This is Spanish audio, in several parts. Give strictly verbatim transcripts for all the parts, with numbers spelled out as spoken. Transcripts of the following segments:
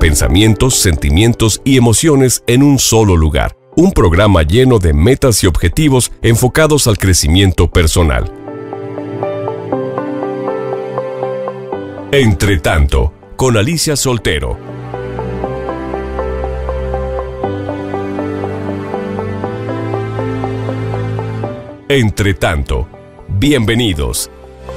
pensamientos, sentimientos y emociones en un solo lugar. Un programa lleno de metas y objetivos enfocados al crecimiento personal. Entre tanto, con Alicia Soltero. Entre tanto, bienvenidos.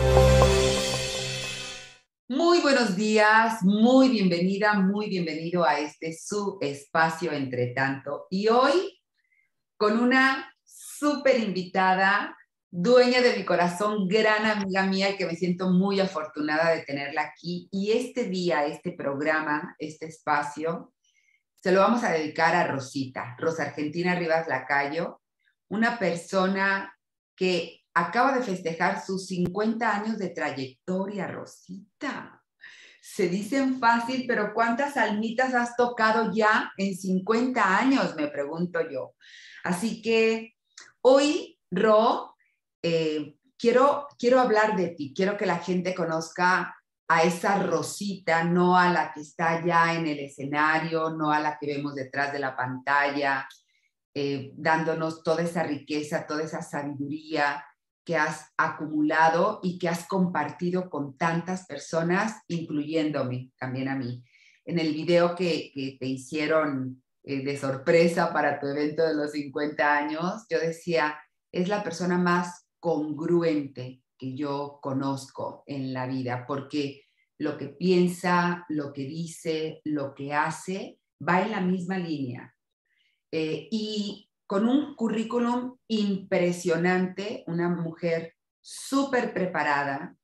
Muy buenos días, muy bienvenida, muy bienvenido a este su espacio Entre tanto. Y hoy con una súper invitada, dueña de mi corazón, gran amiga mía, y que me siento muy afortunada de tenerla aquí. Y este día, este programa, este espacio, se lo vamos a dedicar a Rosita, Rosa Argentina Rivas Lacayo, una persona que acaba de festejar sus cincuenta años de trayectoria, Rosita. Se dicen fácil, pero ¿cuántas almitas has tocado ya en cincuenta años? Me pregunto yo. Así que hoy, Ro, eh, quiero, quiero hablar de ti. Quiero que la gente conozca a esa Rosita, no a la que está ya en el escenario, no a la que vemos detrás de la pantalla, eh, dándonos toda esa riqueza, toda esa sabiduría que has acumulado y que has compartido con tantas personas, incluyéndome también a mí. En el video que, que te hicieron eh, de sorpresa para tu evento de los cincuenta años, yo decía, es la persona más congruente que yo conozco en la vida, porque lo que piensa, lo que dice, lo que hace, va en la misma línea. Eh, y con un currículum impresionante, una mujer súper preparada,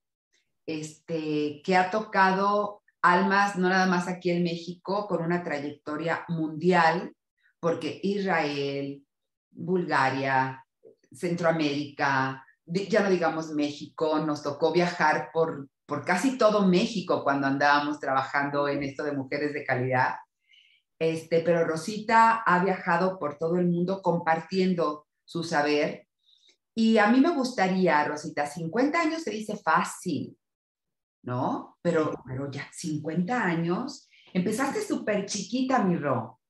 este, que ha tocado almas no nada más aquí en México, con una trayectoria mundial, porque Israel, Bulgaria, Centroamérica, ya no digamos México, nos tocó viajar por, por casi todo México cuando andábamos trabajando en esto de mujeres de calidad. Este, pero Rosita ha viajado por todo el mundo compartiendo su saber. Y a mí me gustaría, Rosita, cincuenta años se dice fácil, ¿no? Pero, pero ya, cincuenta años, empezaste súper chiquita, mi Ro.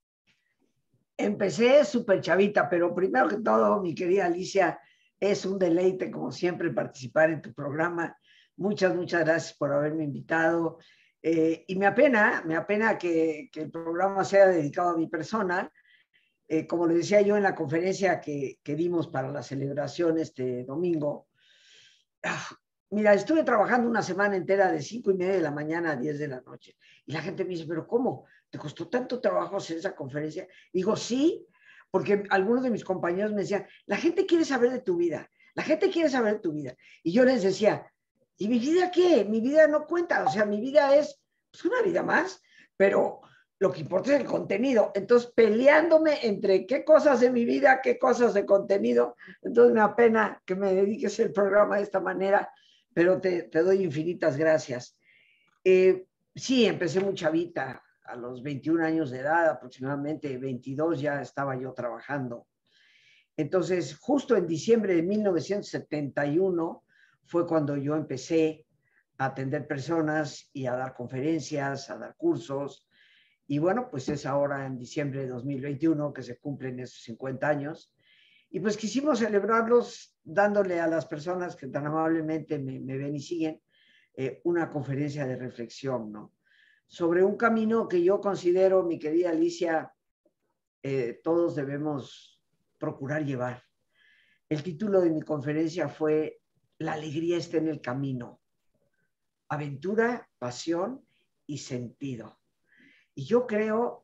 Empecé súper chavita, pero primero que todo, mi querida Alicia, es un deleite, como siempre, participar en tu programa. Muchas, muchas gracias por haberme invitado. Eh, y me apena, me apena que, que el programa sea dedicado a mi persona. Eh, como le decía yo en la conferencia que, que dimos para la celebración este domingo, ah, mira, estuve trabajando una semana entera de cinco y media de la mañana a diez de la noche. Y la gente me dice, ¿pero cómo? ¿Te costó tanto trabajo hacer esa conferencia? Y digo, sí, porque algunos de mis compañeros me decían, la gente quiere saber de tu vida, la gente quiere saber de tu vida. Y yo les decía, ¿y mi vida qué? Mi vida no cuenta, o sea, mi vida es pues, una vida más, pero lo que importa es el contenido. Entonces, peleándome entre qué cosas de mi vida, qué cosas de contenido, entonces me apena que me dediques el programa de esta manera, pero te, te doy infinitas gracias. Eh, sí, empecé muy chavita, a los veintiún años de edad, aproximadamente veintidós ya estaba yo trabajando. Entonces, justo en diciembre de mil novecientos setenta y uno fue cuando yo empecé a atender personas y a dar conferencias, a dar cursos. Y bueno, pues es ahora en diciembre de dos mil veintiuno que se cumplen esos cincuenta años. Y pues quisimos celebrarlos dándole a las personas que tan amablemente me, me ven y siguen eh, una conferencia de reflexión, ¿no? Sobre un camino que yo considero, mi querida Alicia, eh, todos debemos procurar llevar. El título de mi conferencia fue La alegría está en el camino. Aventura, pasión y sentido. Y yo creo,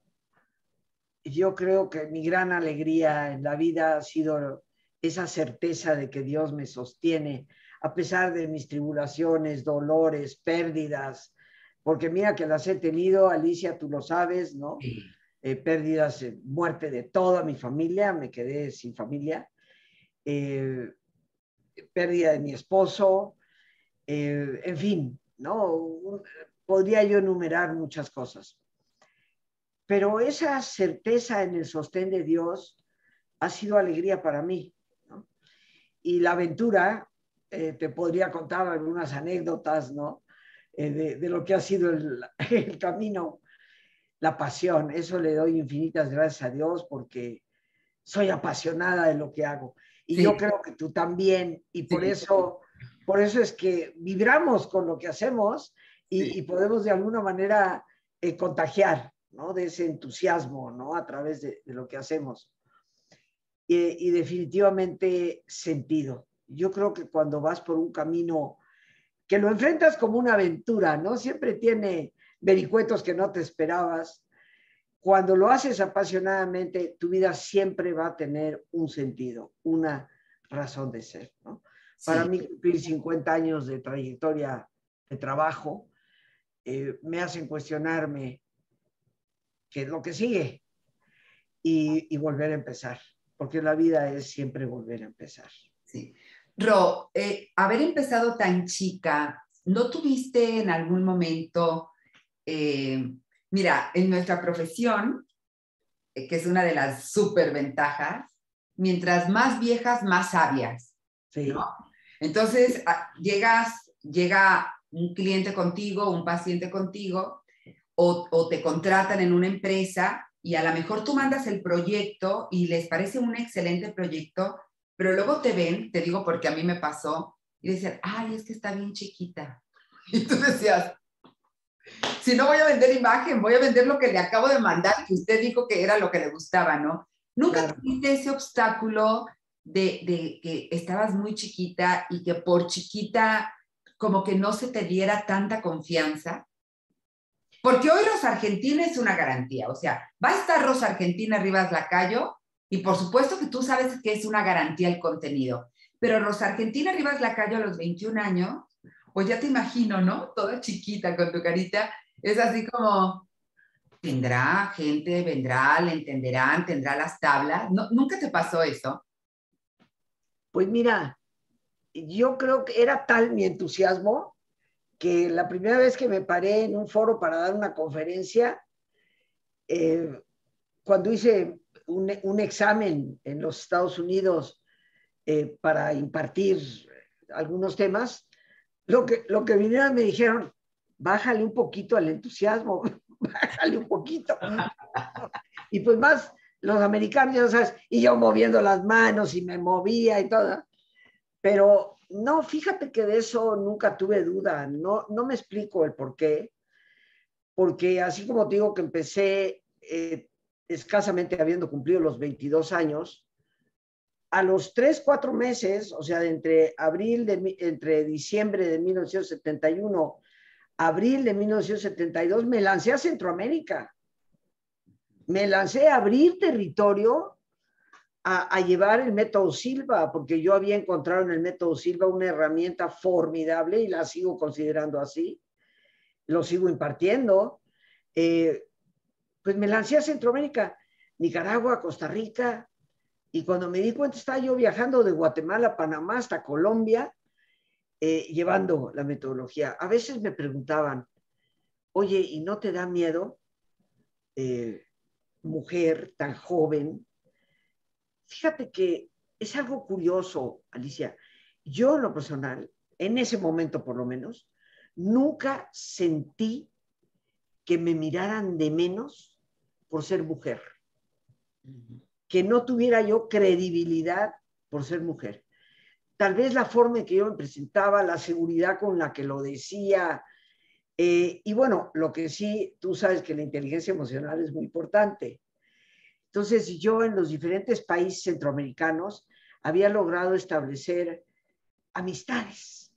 yo creo que mi gran alegría en la vida ha sido esa certeza de que Dios me sostiene a pesar de mis tribulaciones, dolores, pérdidas, porque mira que las he tenido, Alicia, tú lo sabes, ¿no? Sí. Eh, pérdidas, eh, muerte de toda mi familia, me quedé sin familia, eh, pérdida de mi esposo, eh, en fin, ¿no? Podría yo enumerar muchas cosas. Pero esa certeza en el sostén de Dios ha sido alegría para mí, ¿no? Y la aventura, eh, te podría contar algunas anécdotas, ¿no? Eh, de, de lo que ha sido el, el camino. la pasión. Eso le doy infinitas gracias a Dios porque soy apasionada de lo que hago. Y sí, yo creo que tú también. Y por sí, eso, por eso es que vibramos con lo que hacemos y, sí, y podemos de alguna manera eh, contagiar, ¿no? De ese entusiasmo, ¿no? A través de, de lo que hacemos. Y, y definitivamente sentido. Yo creo que cuando vas por un camino que lo enfrentas como una aventura, ¿no? Siempre tiene vericuetos que no te esperabas. Cuando lo haces apasionadamente, tu vida siempre va a tener un sentido, una razón de ser, ¿no? Sí. Para mí, cumplir cincuenta años de trayectoria de trabajo eh, me hacen cuestionarme qué es lo que sigue y, y volver a empezar, porque la vida es siempre volver a empezar. Sí. Ro, eh, haber empezado tan chica, ¿no tuviste en algún momento, eh, mira, en nuestra profesión, eh, que es una de las súper ventajas, mientras más viejas, más sabias, sí, ¿no? Entonces, a, llegas, llega un cliente contigo, un paciente contigo, o, o te contratan en una empresa y a lo mejor tú mandas el proyecto y les parece un excelente proyecto, pero luego te ven, te digo porque a mí me pasó, y decían, ay, es que está bien chiquita. Y tú decías, si no voy a vender imagen, voy a vender lo que le acabo de mandar, que usted dijo que era lo que le gustaba, ¿no? ¿Nunca claro. tuviste ese obstáculo de, de que estabas muy chiquita y que por chiquita como que no se te diera tanta confianza? Porque hoy Rosa Argentina es una garantía, o sea, va a estar Rosa Argentina Rivas Lacayo, y por supuesto que tú sabes que es una garantía el contenido, pero Rosa Argentina Rivas Lacayo a los veintiún años, pues ya te imagino, ¿no? Toda chiquita con tu carita, es así como, tendrá gente, vendrá, le entenderán, tendrá las tablas. ¿No, ¿Nunca te pasó eso? Pues mira, yo creo que era tal mi entusiasmo que la primera vez que me paré en un foro para dar una conferencia, eh, cuando hice un, un examen en los Estados Unidos eh, para impartir algunos temas, lo que, lo que vinieron me dijeron, bájale un poquito al entusiasmo, bájale un poquito. Y pues más los americanos, ya sabes, y yo moviendo las manos y me movía y todo. Pero no, fíjate que de eso nunca tuve duda, no, no me explico el por qué, porque así como te digo que empecé eh, escasamente habiendo cumplido los veintidós años, a los tres, cuatro meses, o sea, entre abril, de, entre diciembre de mil novecientos setenta y uno, abril de mil novecientos setenta y dos, me lancé a Centroamérica. Me lancé a abrir territorio, a, a llevar el método Silva, porque yo había encontrado en el método Silva una herramienta formidable y la sigo considerando así. Lo sigo impartiendo. Eh, pues me lancé a Centroamérica, Nicaragua, Costa Rica, y cuando me di cuenta estaba yo viajando de Guatemala a Panamá hasta Colombia, eh, llevando la metodología. A veces me preguntaban, oye, ¿y no te da miedo, eh, mujer tan joven? Fíjate que es algo curioso, Alicia. Yo en lo personal, en ese momento por lo menos, nunca sentí que me miraran de menos por ser mujer. Uh-huh. Que no tuviera yo credibilidad por ser mujer. Tal vez la forma en que yo me presentaba, la seguridad con la que lo decía, eh, y bueno, lo que sí, tú sabes que la inteligencia emocional es muy importante. Entonces, yo en los diferentes países centroamericanos había logrado establecer amistades.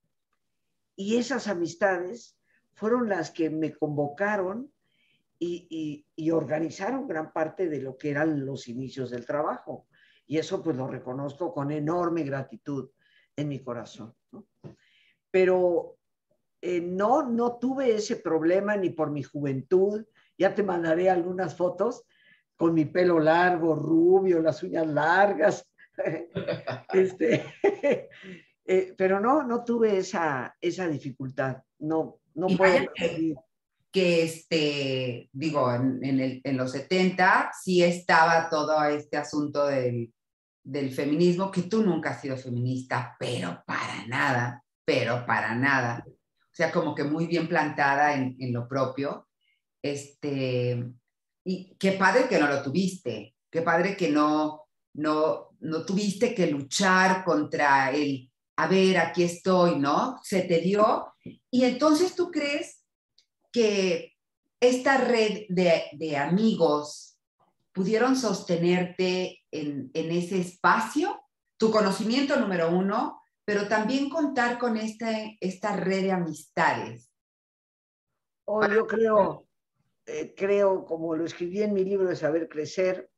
Y esas amistades fueron las que me convocaron y, y, y organizaron gran parte de lo que eran los inicios del trabajo. Y eso pues lo reconozco con enorme gratitud en mi corazón, ¿no? Pero eh, no, no tuve ese problema ni por mi juventud. Ya te mandaré algunas fotos con mi pelo largo, rubio, las uñas largas. este, eh, pero no, no tuve esa, esa dificultad. No, no puedo decir. Que este, digo, en, en, el, en los setenta sí estaba todo este asunto del, del feminismo, que tú nunca has sido feminista, pero para nada, pero para nada. O sea, como que muy bien plantada en, en lo propio. este, y qué padre que no lo tuviste, qué padre que no, no, no tuviste que luchar contra el, a ver, aquí estoy, ¿no? Se te dio. Y entonces tú crees que esta red de, de amigos pudieron sostenerte en, en ese espacio, tu conocimiento número uno, pero también contar con este, esta red de amistades. Oh, yo creo, eh, creo, como lo escribí en mi libro de Saber Crecer,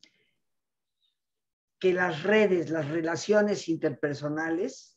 que las redes, las relaciones interpersonales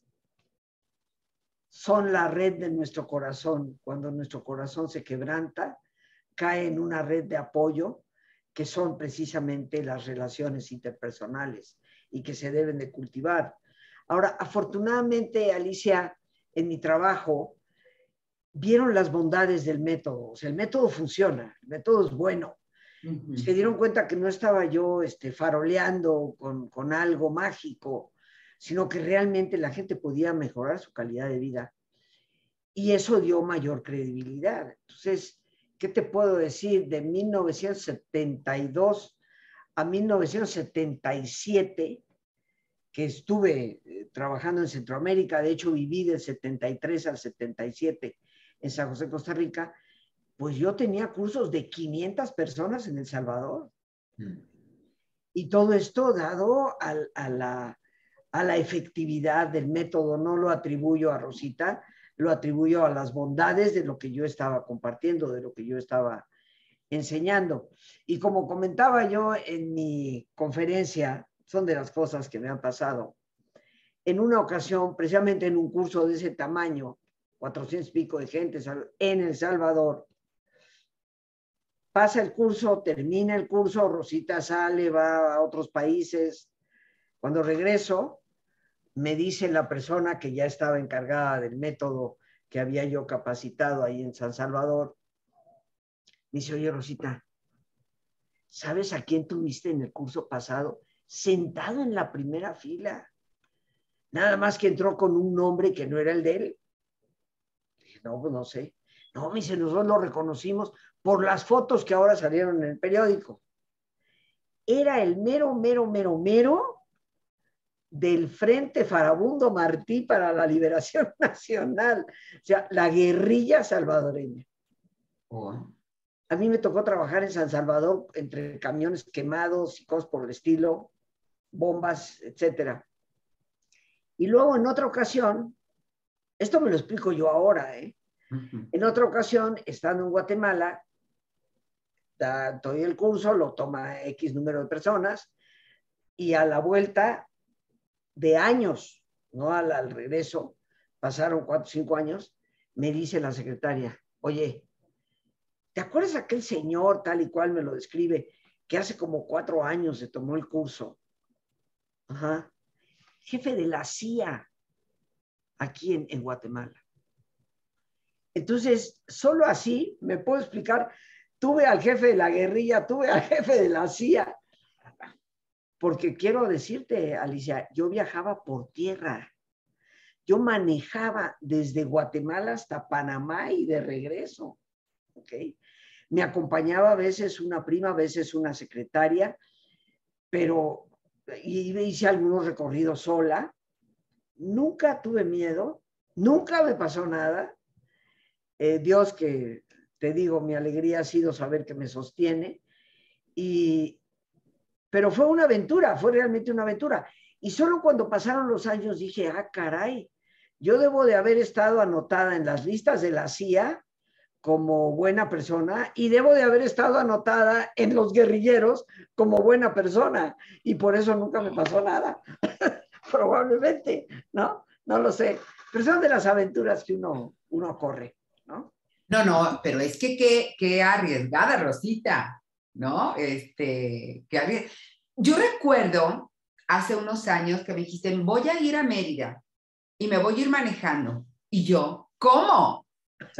son la red de nuestro corazón. Cuando nuestro corazón se quebranta, cae en una red de apoyo que son precisamente las relaciones interpersonales y que se deben de cultivar. Ahora, afortunadamente, Alicia, en mi trabajo, vieron las bondades del método. O sea, el método funciona, el método es bueno. Uh-huh. Se dieron cuenta que no estaba yo este, faroleando con, con algo mágico, sino que realmente la gente podía mejorar su calidad de vida. Y eso dio mayor credibilidad. Entonces, ¿qué te puedo decir? De mil novecientos setenta y dos a mil novecientos setenta y siete, que estuve eh, trabajando en Centroamérica, de hecho viví del setenta y tres al setenta y siete en San José, Costa Rica, pues yo tenía cursos de quinientas personas en El Salvador. Mm. Y todo esto dado a, a, la, a la efectividad del método. No lo atribuyo a Rosita, lo atribuyo a las bondades de lo que yo estaba compartiendo, de lo que yo estaba enseñando. Y como comentaba yo en mi conferencia, son de las cosas que me han pasado. En una ocasión, precisamente en un curso de ese tamaño, cuatrocientos y pico de gente en El Salvador, pasa el curso, termina el curso, Rosita sale, va a otros países. Cuando regreso, me dice la persona que ya estaba encargada del método que había yo capacitado ahí en San Salvador, me dice, oye, Rosita, ¿sabes a quién tuviste en el curso pasado? Sentado en la primera fila. Nada más que entró con un nombre que no era el de él. Dije, no, pues no sé. No, me dice, nosotros lo reconocimos por las fotos que ahora salieron en el periódico. Era el mero, mero, mero, mero del Frente Farabundo Martí para la Liberación Nacional. O sea, la guerrilla salvadoreña. Oh. A mí me tocó trabajar en San Salvador entre camiones quemados y cosas por el estilo, bombas, etcétera. Y luego en otra ocasión, esto me lo explico yo ahora, ¿eh? Uh-huh. En otra ocasión, estando en Guatemala, da, doy el curso, lo toma X número de personas, y a la vuelta de años, no al, al regreso, pasaron cuatro o cinco años, me dice la secretaria, oye, ¿te acuerdas de aquel señor tal y cual me lo describe, que hace como cuatro años se tomó el curso? Ajá. Jefe de la C I A aquí en, en Guatemala. Entonces, solo así me puedo explicar, tuve al jefe de la guerrilla, tuve al jefe de la C I A, porque quiero decirte, Alicia, yo viajaba por tierra, yo manejaba desde Guatemala hasta Panamá y de regreso, ¿ok? Me acompañaba a veces una prima, a veces una secretaria, pero y hice algunos recorridos sola, nunca tuve miedo, nunca me pasó nada. Eh, Dios, que te digo, mi alegría ha sido saber que me sostiene, y, pero fue una aventura, fue realmente una aventura. Y solo cuando pasaron los años dije, ah, caray, yo debo de haber estado anotada en las listas de la C I A como buena persona y debo de haber estado anotada en los guerrilleros como buena persona y por eso nunca me pasó nada. Probablemente, ¿no? No lo sé. Pero son de las aventuras que uno, uno corre, ¿no? No, no, pero es que qué, qué arriesgada, Rosita, ¿no? Este, qué arriesgada. Yo recuerdo hace unos años que me dijiste, voy a ir a Mérida y me voy a ir manejando. Y yo, ¿cómo?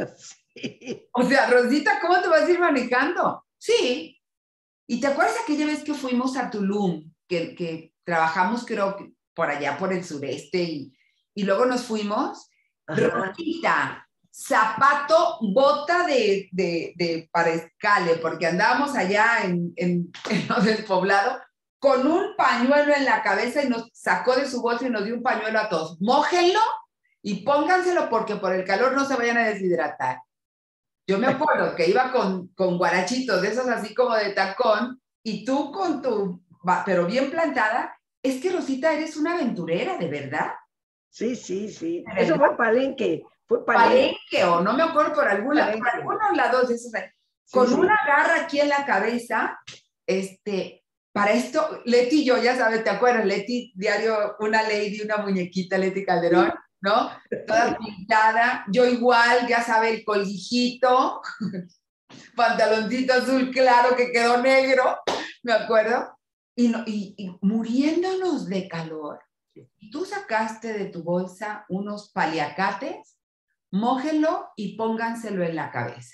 Sí. O sea, Rosita, ¿cómo te vas a ir manejando? Sí. ¿Y te acuerdas aquella vez que fuimos a Tulum, que, que trabajamos, creo, por allá por el sureste, y, y luego nos fuimos? Ajá. Rosita zapato, bota de, de, de para escale, porque andábamos allá en, en, en lo del poblado, con un pañuelo en la cabeza y nos sacó de su bolsa y nos dio un pañuelo a todos. Mójenlo y pónganselo porque por el calor no se vayan a deshidratar. Yo me acuerdo que iba con, con guarachitos de esos así como de tacón y tú con tu, pero bien plantada. Es que Rosita, eres una aventurera, ¿de verdad? Sí, sí, sí. ¿De Eso verdad? fue Palenque. Fue Palenque. Palenque, o no me acuerdo, por, algún, por algunos lados de esos. Con sí, sí. una garra aquí en la cabeza, este, para esto, Leti y yo, ya sabes, ¿te acuerdas? Leti, diario, una lady, una muñequita, Leti Calderón, ¿no? Toda pintada, yo igual, ya sabes, el colijito, pantaloncito azul claro que quedó negro, me acuerdo, y, no, y, y muriéndonos de calor. Y tú sacaste de tu bolsa unos paliacates, mójenlo y pónganselo en la cabeza.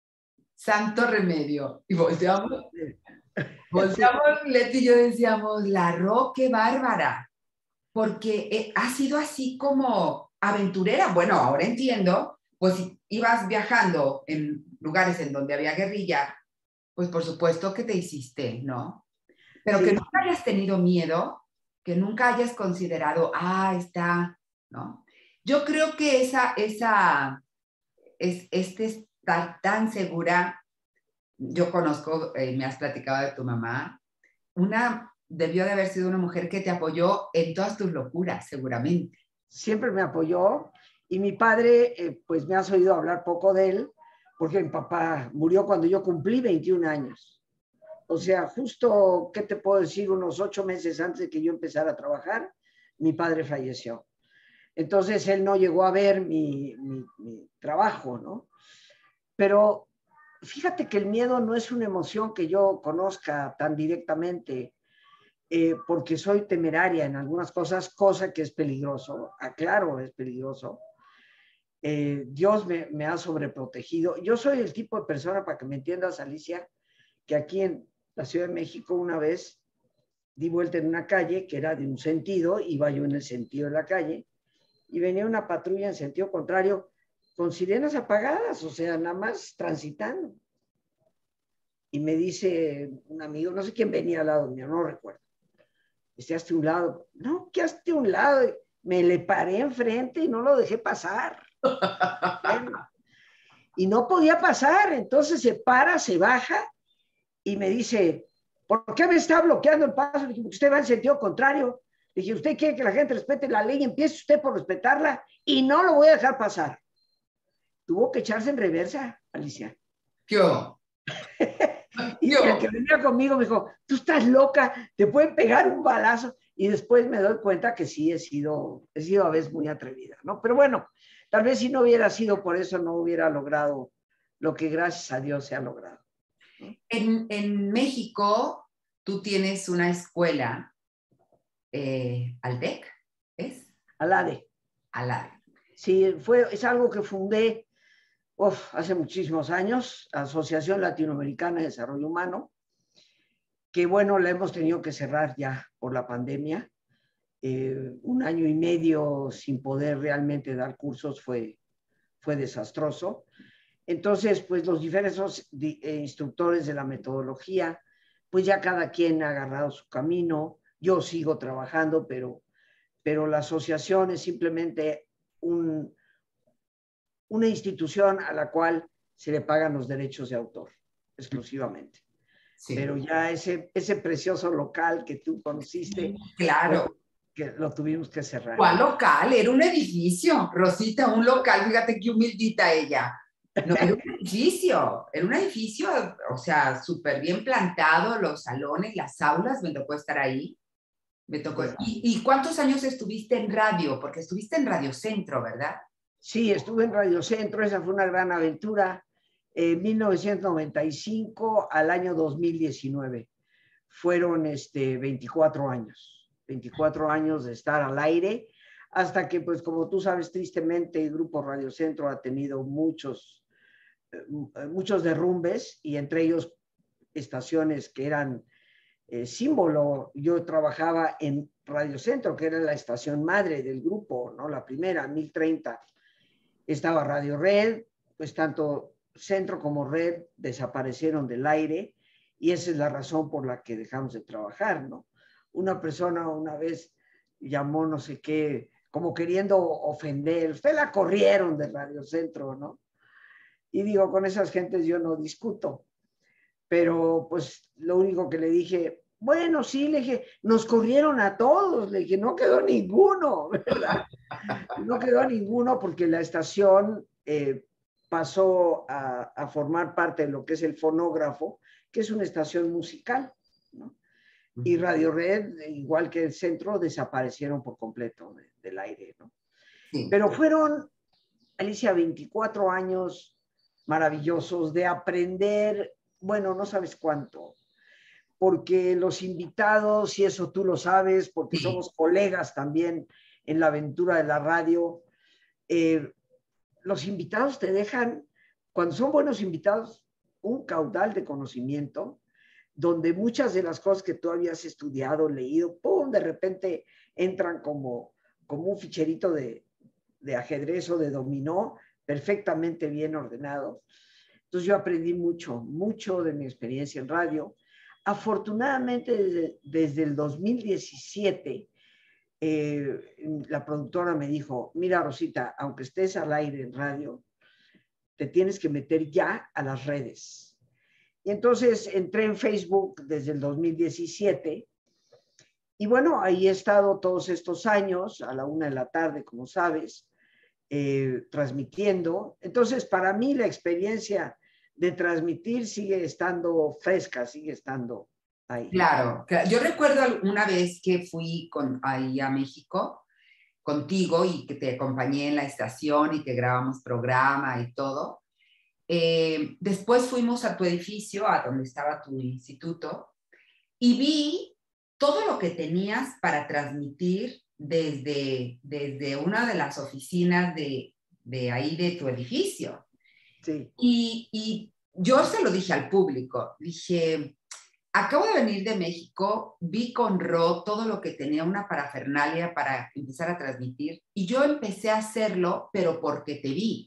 Santo remedio. Y volteamos, volteamos, Leti y yo decíamos, la Ro, qué bárbara, porque eh, ha sido así como aventurera. Bueno, ahora entiendo, pues si ibas viajando en lugares en donde había guerrilla, pues por supuesto que te hiciste, ¿no? Pero sí. Que nunca hayas tenido miedo, que nunca hayas considerado, ah, está, ¿no? Yo creo que esa, esa, es, este estar tan segura, yo conozco, eh, me has platicado de tu mamá, una, debió de haber sido una mujer que te apoyó en todas tus locuras, seguramente. Siempre me apoyó, y mi padre, eh, pues me has oído hablar poco de él, porque mi papá murió cuando yo cumplí veintiún años. O sea, justo, ¿qué te puedo decir? Unos ocho meses antes de que yo empezara a trabajar, mi padre falleció. Entonces, él no llegó a ver mi, mi, mi trabajo, ¿no? Pero fíjate que el miedo no es una emoción que yo conozca tan directamente, eh, porque soy temeraria en algunas cosas, cosa que es peligroso. Aclaro, es peligroso. Eh, Dios me, me ha sobreprotegido. Yo soy el tipo de persona, para que me entiendas, Alicia, que aquí en la Ciudad de México una vez di vuelta en una calle que era de un sentido, iba yo en el sentido de la calle, y venía una patrulla en sentido contrario con sirenas apagadas, o sea, nada más transitando. Y me dice un amigo, no sé quién venía al lado mío, no recuerdo. Dice, hazte un lado. No, ¿qué hazte un lado? Me le paré enfrente y no lo dejé pasar. Bueno, y no podía pasar, entonces se para, se baja y me dice, ¿por qué me está bloqueando el paso? Le dije, porque usted va en sentido contrario. Le dije, usted quiere que la gente respete la ley, empiece usted por respetarla y no lo voy a dejar pasar. Tuvo que echarse en reversa, Alicia. ¿Qué? Y el que venía conmigo me dijo, tú estás loca, te pueden pegar un balazo. Y después me doy cuenta que sí he sido, he sido a veces muy atrevida, ¿no? Pero bueno, tal vez si no hubiera sido por eso, no hubiera logrado lo que gracias a Dios se ha logrado, ¿no? En, en México, tú tienes una escuela, eh, Aldec, ¿es? Alade. Alade. Sí, fue, es algo que fundé uf, hace muchísimos años, Asociación Latinoamericana de Desarrollo Humano, que bueno, la hemos tenido que cerrar ya por la pandemia. Eh, un año y medio sin poder realmente dar cursos fue, fue desastroso. Entonces, pues los diferentes instructores de la metodología, pues ya cada quien ha agarrado su camino. Yo sigo trabajando, pero, pero la asociación es simplemente un, una institución a la cual se le pagan los derechos de autor, exclusivamente. Sí. Pero ya ese, ese precioso local que tú conociste, claro, que lo tuvimos que cerrar. ¿Cuál local? Era un edificio, Rosita, un local, fíjate qué humildita ella. No, era un edificio, era un edificio, o sea, súper bien plantado, los salones, las aulas, me tocó estar ahí. Me tocó. ¿Y, ¿Y cuántos años estuviste en radio? Porque estuviste en Radio Centro, ¿verdad? Sí, estuve en Radio Centro, esa fue una gran aventura. En eh, mil novecientos noventa y cinco al año dos mil diecinueve. Fueron este, veinticuatro años, veinticuatro años de estar al aire, hasta que, pues como tú sabes, tristemente el Grupo Radio Centro ha tenido muchos, eh, muchos derrumbes, y entre ellos estaciones que eran eh, símbolo. Yo trabajaba en Radio Centro, que era la estación madre del grupo, ¿no? La primera, mil treinta. estaba Radio Red, pues tanto Centro como Red desaparecieron del aire y esa es la razón por la que dejamos de trabajar, ¿no? Una persona una vez llamó no sé qué, como queriendo ofender, usted la corrieron de Radio Centro, ¿no? Y digo, con esas gentes yo no discuto, pero pues lo único que le dije, bueno, sí, le dije, nos corrieron a todos, le dije, no quedó ninguno, ¿verdad? No quedó ninguno porque la estación eh, pasó a, a formar parte de lo que es el fonógrafo, que es una estación musical, ¿no? Y Radio Red, igual que el centro, desaparecieron por completo de, del aire, ¿no? Sí. Pero fueron, Alicia, veinticuatro años maravillosos de aprender, bueno, no sabes cuánto, porque los invitados, y eso tú lo sabes, porque sí. Somos colegas también en la aventura de la radio, eh, los invitados te dejan, cuando son buenos invitados, un caudal de conocimiento, donde muchas de las cosas que tú habías estudiado, leído, ¡pum!, de repente entran como, como un ficherito de, de ajedrez o de dominó, perfectamente bien ordenado. Entonces yo aprendí mucho, mucho de mi experiencia en radio. Afortunadamente, desde, desde el dos mil diecisiete, eh, la productora me dijo, mira, Rosita, aunque estés al aire en radio, te tienes que meter ya a las redes. Y entonces entré en Facebook desde el dos mil diecisiete y bueno, ahí he estado todos estos años, a la una de la tarde, como sabes, eh, transmitiendo. Entonces, para mí la experiencia de transmitir sigue estando fresca, sigue estando ahí. Claro, claro. Yo recuerdo una vez que fui con, ahí a México contigo y que te acompañé en la estación y que grabamos programa y todo. Eh, después fuimos a tu edificio, a donde estaba tu instituto, y vi todo lo que tenías para transmitir desde, desde una de las oficinas de, de ahí de tu edificio. Sí. Y, y yo se lo dije al público, dije, acabo de venir de México, vi con Ro todo lo que tenía una parafernalia para empezar a transmitir, y yo empecé a hacerlo, pero porque te vi.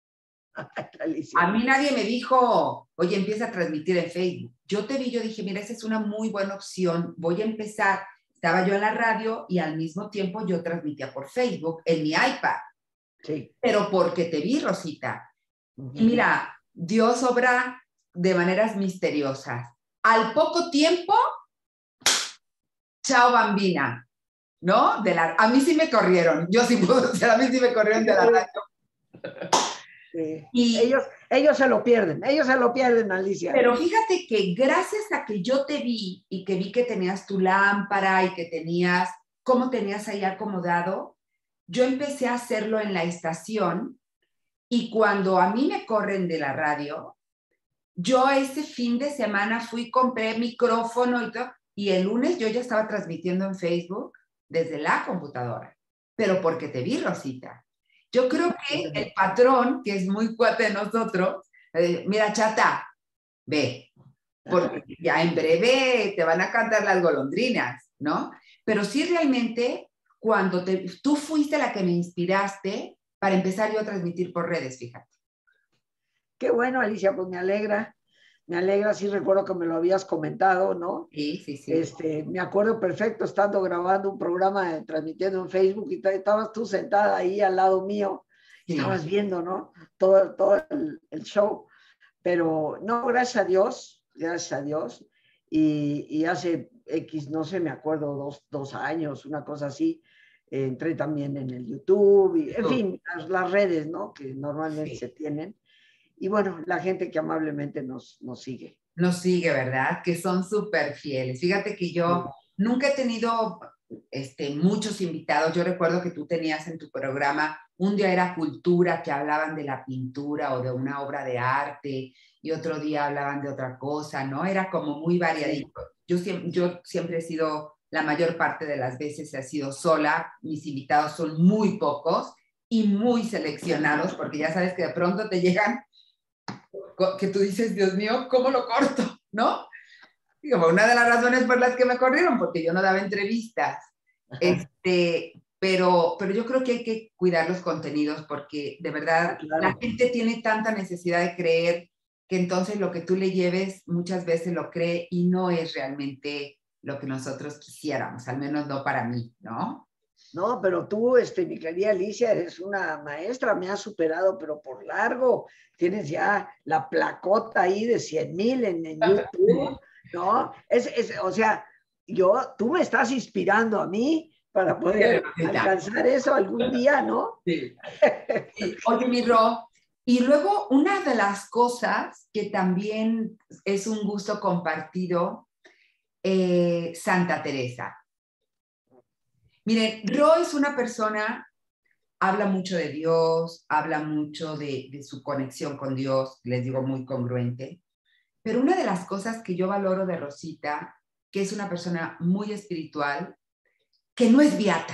A mí nadie me dijo, oye, empieza a transmitir en Facebook. Yo te vi, yo dije, mira, esa es una muy buena opción, voy a empezar. Estaba yo en la radio y al mismo tiempo yo transmitía por Facebook en mi iPad. Sí. Pero porque te vi, Rosita. Uh-huh. Y mira, Dios obra de maneras misteriosas. Al poco tiempo, chao bambina, ¿no? De la, a mí sí me corrieron, yo sí puedo decir, a mí sí me corrieron de la radio. Sí. Y ellos, ellos se lo pierden, ellos se lo pierden, Alicia. Pero fíjate que gracias a que yo te vi y que vi que tenías tu lámpara y que tenías, cómo tenías ahí acomodado, yo empecé a hacerlo en la estación y cuando a mí me corren de la radio, yo ese fin de semana fui, compré micrófono y todo, y el lunes yo ya estaba transmitiendo en Facebook desde la computadora, pero porque te vi, Rosita. Yo creo que el patrón, que es muy cuate de nosotros, eh, mira, chata, ve, porque ya en breve te van a cantar las golondrinas, ¿no? Pero sí realmente, cuando te, tú fuiste la que me inspiraste para empezar yo a transmitir por redes, fíjate. Qué bueno, Alicia, pues me alegra, me alegra, sí recuerdo que me lo habías comentado, ¿no? Sí, sí, sí. Este, me acuerdo perfecto estando grabando un programa, eh, transmitiendo en Facebook y estabas tú sentada ahí al lado mío, sí. Estabas viendo, ¿no? Todo, todo el, el show, pero no, gracias a Dios, gracias a Dios, y, y hace X, no sé, me acuerdo, dos, dos años, una cosa así, eh, entré también en el YouTube, y, en fin, las, las redes, ¿no? Que normalmente sí. se tienen. Y bueno, la gente que amablemente nos, nos sigue. Nos sigue, ¿verdad? Que son súper fieles. Fíjate que yo sí. nunca he tenido este, muchos invitados. Yo recuerdo que tú tenías en tu programa, un día era cultura, que hablaban de la pintura o de una obra de arte, y otro día hablaban de otra cosa, ¿no? Era como muy variadito. Sí. Yo, siempre, yo siempre he sido, la mayor parte de las veces he sido sola. Mis invitados son muy pocos y muy seleccionados, porque ya sabes que de pronto te llegan que tú dices, Dios mío, ¿cómo lo corto? ¿No? Digo, una de las razones por las que me corrieron, porque yo no daba entrevistas. Este, pero, pero yo creo que hay que cuidar los contenidos porque de verdad Claro. la gente tiene tanta necesidad de creer que entonces lo que tú le lleves muchas veces lo cree y no es realmente lo que nosotros quisiéramos, al menos no para mí, ¿no? No, pero tú, este, mi querida Alicia, eres una maestra, me has superado, pero por largo. Tienes ya la placota ahí de cien mil en, en YouTube, ¿no? Es, es, o sea, yo, tú me estás inspirando a mí para poder alcanzar eso algún día, ¿no? Sí. Sí. Oye, mi Ro, y luego una de las cosas que también es un gusto compartido, eh, Santa Teresa. Miren, Ro es una persona, habla mucho de Dios, habla mucho de, de su conexión con Dios, les digo muy congruente, pero una de las cosas que yo valoro de Rosita, que es una persona muy espiritual, que no es beata.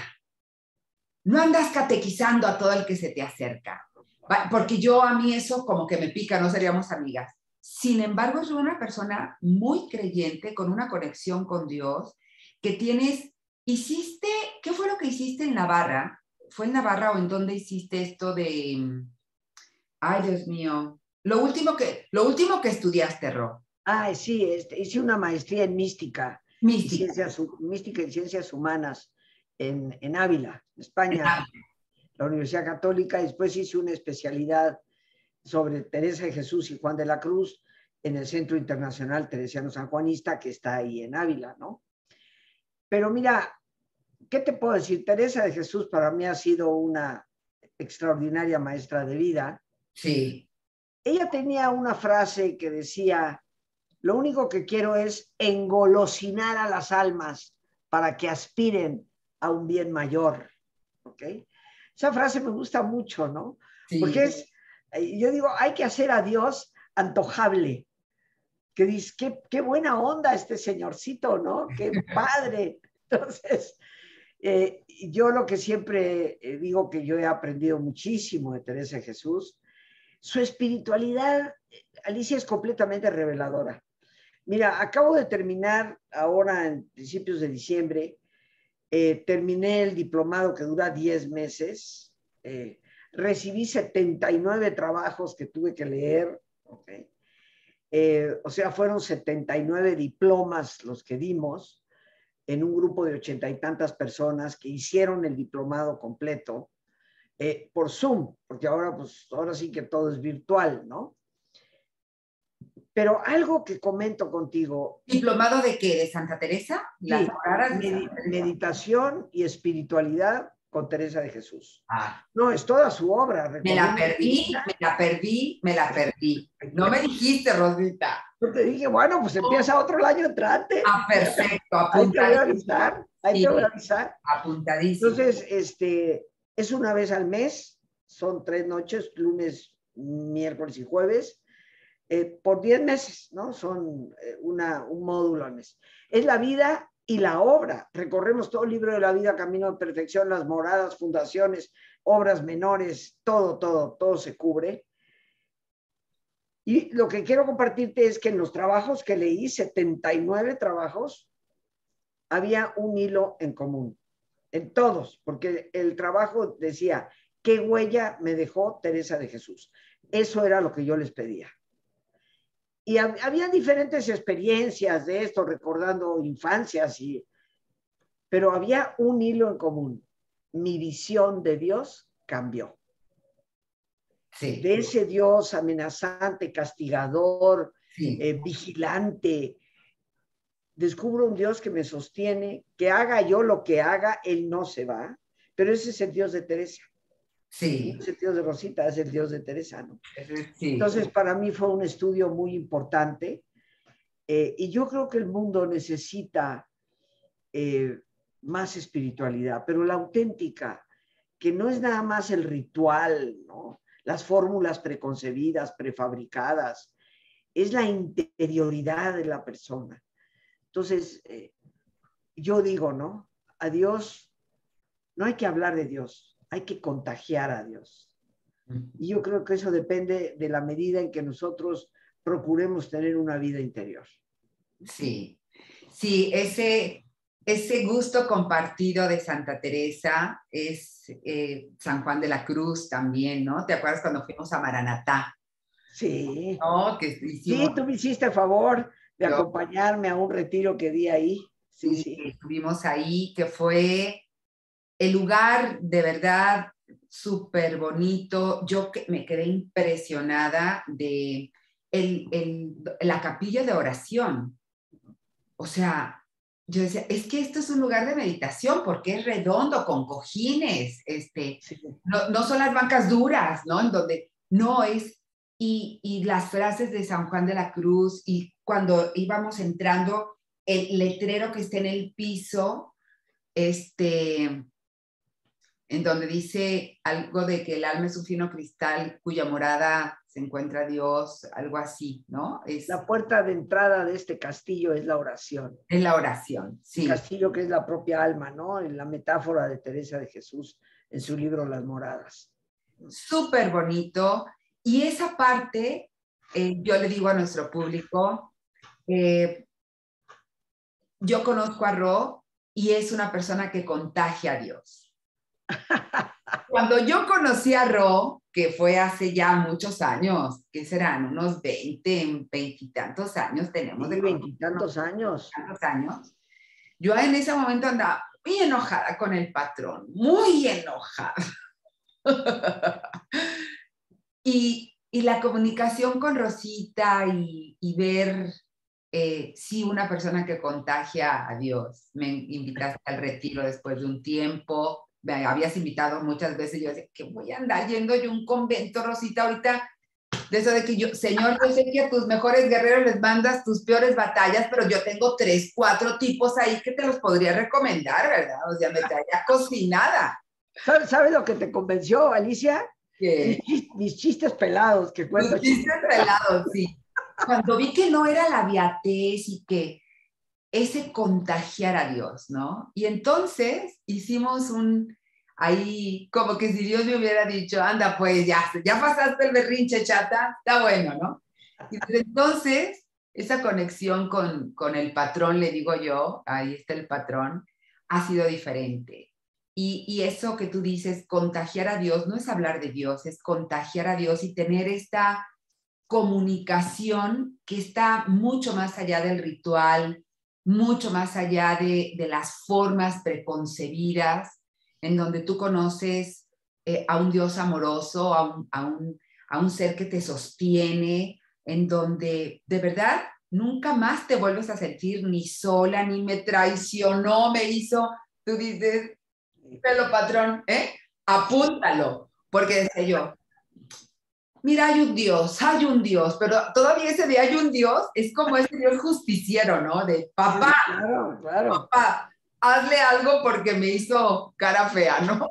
No andas catequizando a todo el que se te acerca, porque yo a mí eso como que me pica, no seríamos amigas. Sin embargo, es una persona muy creyente, con una conexión con Dios, que tienes, hiciste, ¿qué fue lo que hiciste en Navarra? ¿Fue en Navarra o en dónde hiciste esto de, ay Dios mío, lo último que, lo último que estudiaste, Ro? Ah, sí, este, hice una maestría en mística, Mística. Y ciencias, mística y ciencias humanas en, en Ávila, España, en Ávila. La Universidad Católica. Después hice una especialidad sobre Teresa de Jesús y Juan de la Cruz en el Centro Internacional Teresiano Sanjuanista, que está ahí en Ávila, ¿no? Pero mira, ¿qué te puedo decir? Teresa de Jesús para mí ha sido una extraordinaria maestra de vida. Sí. Ella tenía una frase que decía: lo único que quiero es engolosinar a las almas para que aspiren a un bien mayor. ¿Ok? Esa frase me gusta mucho, ¿no? Sí. Porque es, yo digo, hay que hacer a Dios antojable. Que dices, qué, qué buena onda este señorcito, ¿no? Qué padre. Entonces, eh, yo lo que siempre digo, que yo he aprendido muchísimo de Teresa de Jesús, su espiritualidad, Alicia, es completamente reveladora. Mira, acabo de terminar ahora en principios de diciembre, eh, terminé el diplomado que dura diez meses, eh, recibí setenta y nueve trabajos que tuve que leer, ¿okay? eh, o sea, fueron setenta y nueve diplomas los que dimos en un grupo de ochenta y tantas personas que hicieron el diplomado completo eh, por Zoom, porque ahora, pues, ahora sí que todo es virtual, ¿no? Pero algo que comento contigo. ¿Diplomado de qué? ¿De Santa Teresa? Sí, med meditación y espiritualidad con Teresa de Jesús. Ah. No, es toda su obra. Me la perdí, me la perdí, me la perdí. No me dijiste, Rosita. Yo te dije, bueno, pues empieza otro el año entrante. Ah, perfecto, apuntadísimo. Ahí te voy a avisar, ahí sí, te voy a avisar. Apuntadísimo. Entonces, este, es una vez al mes, son tres noches, lunes, miércoles y jueves. Eh, por diez meses, ¿no? Son eh, una, un módulo al mes. Es la vida y la obra. Recorremos todo el libro de la vida, camino de perfección, las moradas, fundaciones, obras menores, todo, todo, todo se cubre. Y lo que quiero compartirte es que en los trabajos que leí, setenta y nueve trabajos, había un hilo en común, en todos, porque el trabajo decía, ¿qué huella me dejó Teresa de Jesús? Eso era lo que yo les pedía. Y había diferentes experiencias de esto, recordando infancias, y, pero había un hilo en común. Mi visión de Dios cambió. Sí. De ese Dios amenazante, castigador, sí. eh, vigilante, descubro un Dios que me sostiene, que haga yo lo que haga, Él no se va, pero ese es el Dios de Teresa. Sí. No es el Dios de Rosita, es el Dios de Teresa, ¿no? Sí. Entonces, para mí fue un estudio muy importante eh, y yo creo que el mundo necesita eh, más espiritualidad, pero la auténtica, que no es nada más el ritual, ¿no? Las fórmulas preconcebidas, prefabricadas, es la interioridad de la persona. Entonces, eh, yo digo, ¿no? A Dios, no hay que hablar de Dios, hay que contagiar a Dios. Y yo creo que eso depende de la medida en que nosotros procuremos tener una vida interior. Sí, sí, ese, ese gusto compartido de Santa Teresa es eh, San Juan de la Cruz también, ¿no? ¿Te acuerdas cuando fuimos a Maranatá? Sí. ¿No? Que hicimos... Sí, tú me hiciste favor de Yo, acompañarme a un retiro que di ahí. Sí, sí, sí. estuvimos ahí, que fue el lugar de verdad súper bonito. Yo que, me quedé impresionada de el, el, la capilla de oración. O sea, yo decía, es que esto es un lugar de meditación porque es redondo, con cojines, este, Sí. no, no son las bancas duras, ¿no? En donde no es, y, y las frases de San Juan de la Cruz, y cuando íbamos entrando, el letrero que está en el piso, este, en donde dice algo de que el alma es un fino cristal cuya morada se encuentra Dios, algo así, ¿no? Es, La puerta de entrada de este castillo es la oración. es la oración, El sí. castillo que es la propia alma, ¿no? En la metáfora de Teresa de Jesús en su libro Las Moradas. Súper bonito. Y esa parte, eh, yo le digo a nuestro público, eh, yo conozco a Ro y es una persona que contagia a Dios. Cuando yo conocí a Ro, que fue hace ya muchos años, que serán unos veinte, veintitantos años tenemos. Sí, veintitantos años. Tantos años. Yo en ese momento andaba muy enojada con el patrón, muy enojada. y, y la comunicación con Rosita y, y ver, eh, sí, una persona que contagia a Dios. Me invitaste al retiro después de un tiempo, me habías invitado muchas veces, yo decía, que voy a andar yendo yo a un convento, Rosita, ahorita, de eso de que yo, Señor, yo sé que a tus mejores guerreros les mandas tus peores batallas, pero yo tengo tres, cuatro tipos ahí que te los podría recomendar, ¿verdad? O sea, me traía cocinada. ¿Sabes, ¿Sabes lo que te convenció, Alicia? Que... Mis, mis chistes pelados, que cuento Mis chistes pelados, sí. Cuando vi que no era la beatez y que ese contagiar a Dios, ¿no? Y entonces hicimos un, ahí, como que si Dios me hubiera dicho, anda, pues ya, ya pasaste el berrinche, chata, está bueno, ¿no? Y desde entonces, esa conexión con, con el patrón, le digo yo, ahí está el patrón, ha sido diferente. Y, y eso que tú dices, contagiar a Dios, no es hablar de Dios, es contagiar a Dios y tener esta comunicación que está mucho más allá del ritual, mucho más allá de, de las formas preconcebidas, en donde tú conoces eh, a un Dios amoroso, a un, a, un, a un ser que te sostiene, en donde de verdad nunca más te vuelves a sentir ni sola, ni me traicionó, me hizo, tú dices, pelo patrón, ¿eh? Apúntalo, porque decía yo, mira, hay un Dios, hay un Dios, pero todavía ese de hay un Dios es como ese Dios justiciero, ¿no? De papá, sí, claro, claro. papá, hazle algo porque me hizo cara fea, ¿no?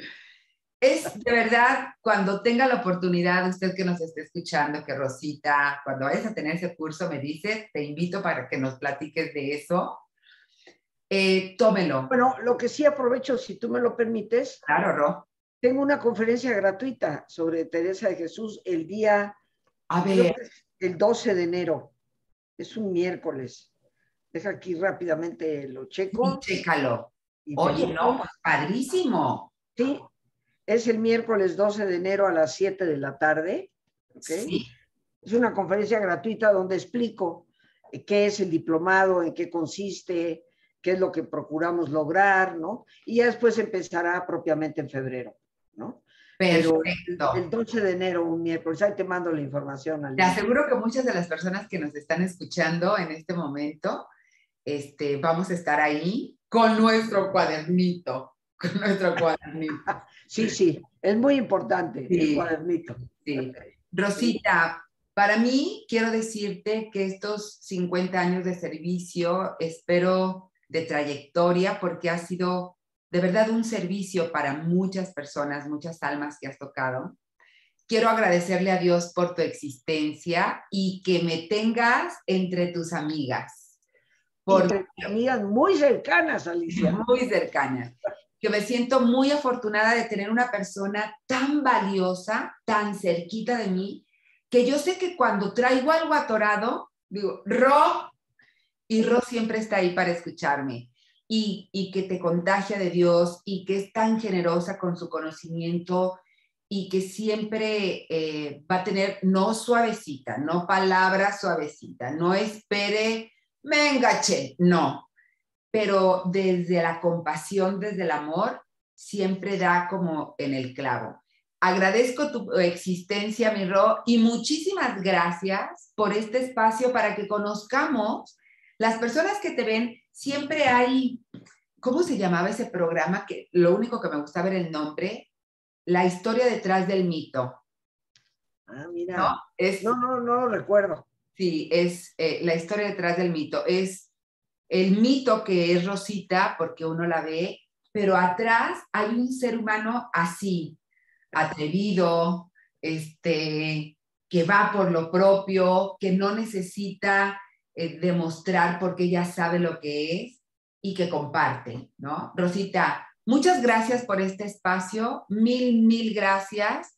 Es de verdad, cuando tenga la oportunidad, usted que nos esté escuchando, que Rosita, cuando vayas a tener ese curso, me dices, te invito para que nos platiques de eso. Eh, tómelo. Bueno, lo que sí aprovecho, si tú me lo permites, Claro, Ro. tengo una conferencia gratuita sobre Teresa de Jesús el día, A creo ver, que es el doce de enero. Es un miércoles. Deja aquí rápidamente lo sí, checo. chécalo. Y te Oye, digo, no, pues padrísimo. sí, es el miércoles doce de enero a las siete de la tarde. ¿Okay? Sí. Es una conferencia gratuita donde explico qué es el diplomado, en qué consiste, qué es lo que procuramos lograr, ¿no? Y ya después empezará propiamente en febrero, ¿no? Perfecto. Pero el, el doce de enero, un miércoles, ahí te mando la información. Te aseguro que muchas de las personas que nos están escuchando en este momento, este, vamos a estar ahí con nuestro cuadernito, con nuestro cuadernito. Sí, sí, es muy importante sí, el cuadernito. Sí. Rosita, para mí quiero decirte que estos cincuenta años de servicio, espero de trayectoria, porque ha sido de verdad un servicio para muchas personas, muchas almas que has tocado. Quiero agradecerle a Dios por tu existencia y que me tengas entre tus amigas. Entre amigas muy cercanas, Alicia. Muy cercanas. Que me siento muy afortunada de tener una persona tan valiosa, tan cerquita de mí, que yo sé que cuando traigo algo atorado, digo, Ro, y Ro siempre está ahí para escucharme. y, y que te contagia de Dios y que es tan generosa con su conocimiento y que siempre eh, va a tener, no suavecita, no palabra suavecita, no espere, me enganché, no, pero desde la compasión, desde el amor, siempre da como en el clavo. Agradezco tu existencia, mi Ro, y muchísimas gracias por este espacio para que conozcamos las personas que te ven. Siempre hay, ¿cómo se llamaba ese programa? Que lo único que me gustaba era el nombre, La historia detrás del mito. Ah, mira. ¿No? Es, no, no, no lo recuerdo. Sí, es eh, La historia detrás del mito. Es el mito que es Rosita, porque uno la ve, pero atrás hay un ser humano así, atrevido, este, que va por lo propio, que no necesita eh, demostrar porque ya sabe lo que es y que comparte, ¿no? Rosita, muchas gracias por este espacio, mil, mil gracias,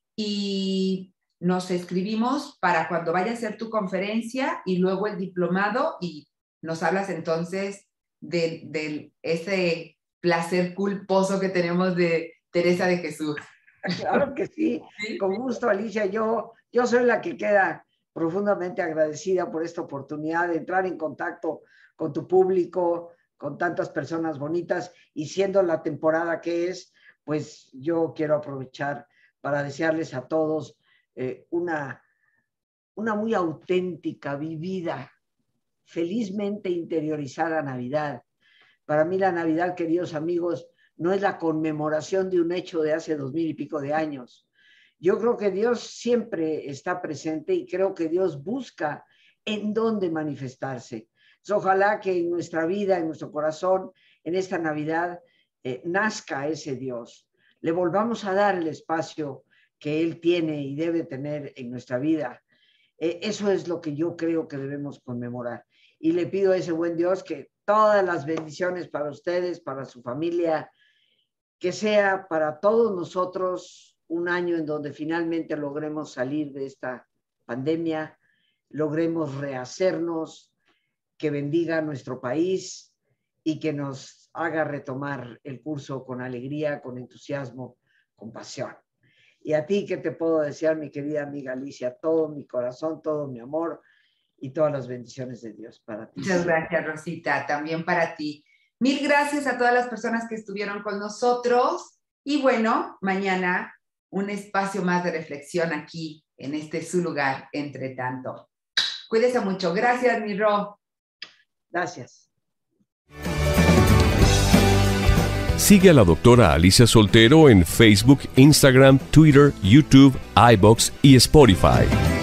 y nos escribimos para cuando vaya a hacer tu conferencia y luego el diplomado, y nos hablas entonces de, de ese placer culposo que tenemos de Teresa de Jesús. Claro que sí, sí, con gusto, Alicia. Yo, yo soy la que queda profundamente agradecida por esta oportunidad de entrar en contacto con tu público, con tantas personas bonitas, y siendo la temporada que es, pues yo quiero aprovechar para desearles a todos eh, una, una muy auténtica, vivida, felizmente interiorizada Navidad. Para mí la Navidad, queridos amigos, no es la conmemoración de un hecho de hace dos mil y pico de años. Yo creo que Dios siempre está presente y creo que Dios busca en dónde manifestarse. Entonces, ojalá que en nuestra vida, en nuestro corazón, en esta Navidad, eh, nazca ese Dios. Le volvamos a dar el espacio que Él tiene y debe tener en nuestra vida. Eh, eso es lo que yo creo que debemos conmemorar. Y le pido a ese buen Dios que todas las bendiciones para ustedes, para su familia, que sea para todos nosotros un año en donde finalmente logremos salir de esta pandemia, logremos rehacernos, que bendiga nuestro país y que nos haga retomar el curso con alegría, con entusiasmo, con pasión. Y a ti, ¿qué te puedo desear, mi querida amiga Alicia? Todo mi corazón, todo mi amor y todas las bendiciones de Dios para ti. Muchas gracias, Rosita, también para ti. Mil gracias a todas las personas que estuvieron con nosotros. Y bueno, mañana un espacio más de reflexión aquí en este su lugar, entre tanto. Cuídese mucho. Gracias, mi Ro. Gracias. Sigue a la doctora Alicia Soltero en Facebook, Instagram, Twitter, YouTube, iVoox y Spotify.